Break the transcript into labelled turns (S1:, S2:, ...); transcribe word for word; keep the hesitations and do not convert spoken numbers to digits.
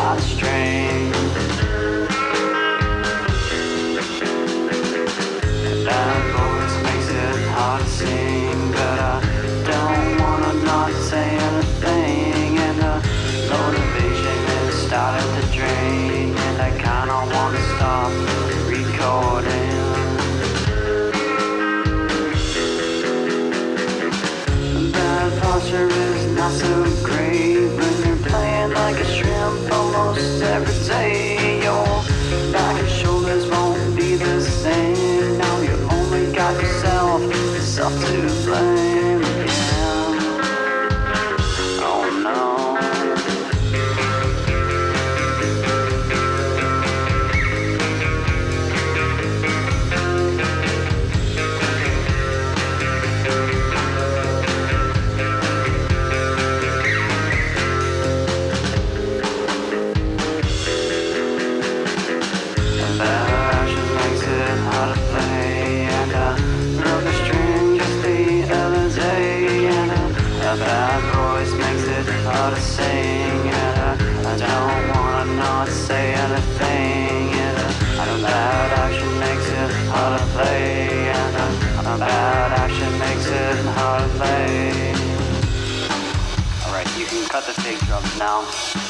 S1: hard string. Bad voice makes it hard to sing, but I don't wanna not say anything. And the motivation is starting to drain, and I kinda wanna stop recording. Bad posture is not so great when you're playing like a shrimp almost every day. Your back and shoulders won't be the same. Now you only got yourself, yourself to blame. Yeah. Oh no. A bad voice makes it hard to sing, and uh, I don't wanna not say anything. And uh, a bad action makes it hard to play, and uh, a bad action makes it hard to play. Alright, you can cut the fake drums now.